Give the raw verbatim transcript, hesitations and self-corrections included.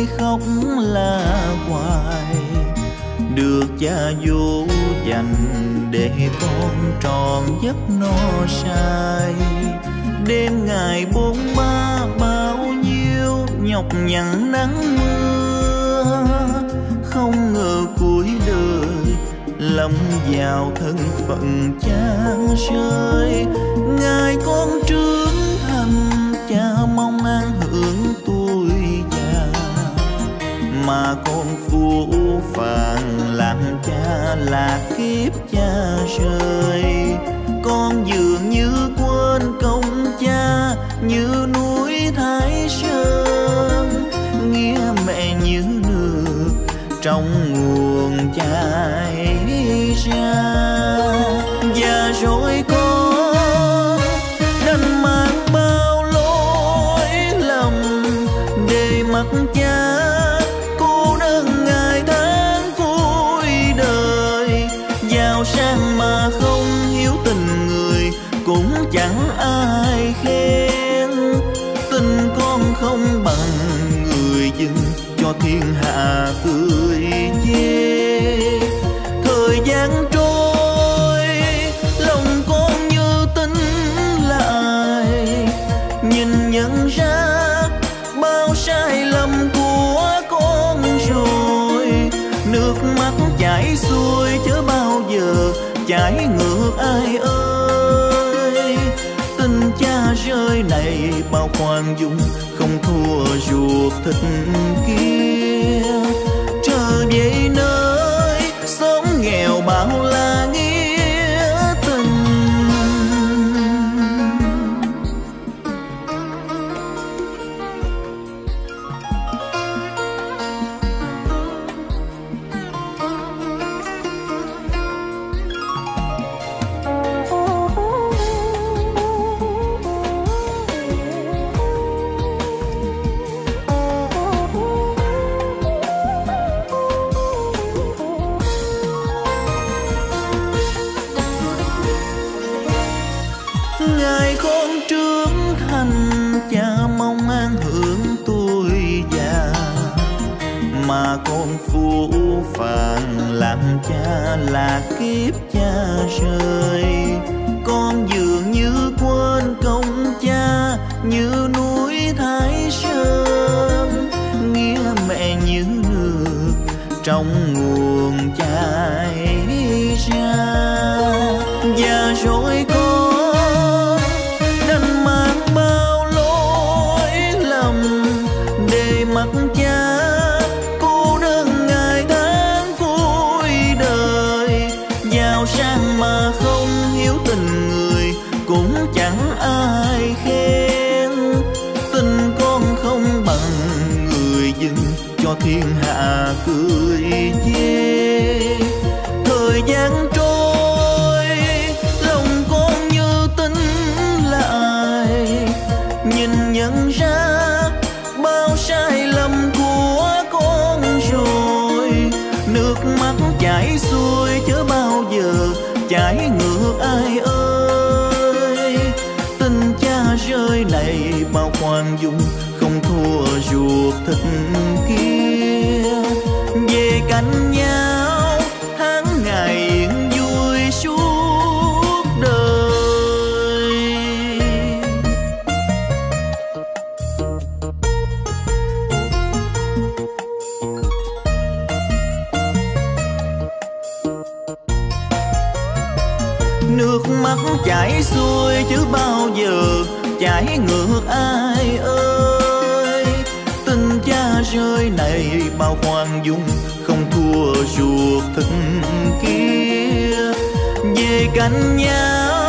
khóc la hoài, được cha dỗ dành để con tròn giấc no say. Đêm ngày bốn ba bao nhiêu nhọc nhằn nắng mưa, không ngờ cuối đời lâm vào thân phận cha rơi. Ngày con trưởng thành cha mong an hưởng tuổi già, mà con phũ phàng làm cha là kiếp cha rơi. Con dường như quên công cha như núi Thái Sơn, nghĩa mẹ như nước trong nguồn chảy ra. Và rồi con đành mang bao lỗi lầm để mặc cha cô đơn ngày tháng cuối đời. Giàu sang mà không hiếu tình người cũng chẳng ai khen. Tình con không bằng người dân cho thiên hạ cười chê. Thời gian trôi lòng con như tính lại, nhìn nhận ra bao sai lầm của con rồi. Nước mắt chảy xuôi chớ bao giờ chảy ngược ai ơi. Tình cha rơi này bao khoan dung không thua ruột thịt kia. Trở về nơi sống nghèo bao la nghĩa tình. Ngày con trưởng thành cha mong an hưởng tuổi già, mà con phũ phàng làm cha là kiếp cha rơi. Con dường như quên công cha như núi Thái Sơn, nghĩa mẹ như nước trong nguồn chảy ra. Và rồi con đành mang bao lỗi lầm để mặc cha cô đơn ngày tháng cuối đời. Giàu sang mà không hiếu tình người cũng chẳng ai khen. Tình con không bằng người dân cho thiên hạ cười chê. Thời gian trôi lòng con như tính lại, nhìn nhận ra bao sai lầm của con rồi. Nước mắt chảy xuôi chớ bao giờ chảy ngược ai ơi. Tình cha rơi này bao khoan dung không thua ruột thịt kia. Về cạnh nhau tháng ngày yên vui suốt đời. Nước mắt chảy xuôi chứ bao giờ chảy ngược ai ơi. Tình cha rơi này bao khoan dung không thua ruột thịt kia. Về cạnh nhau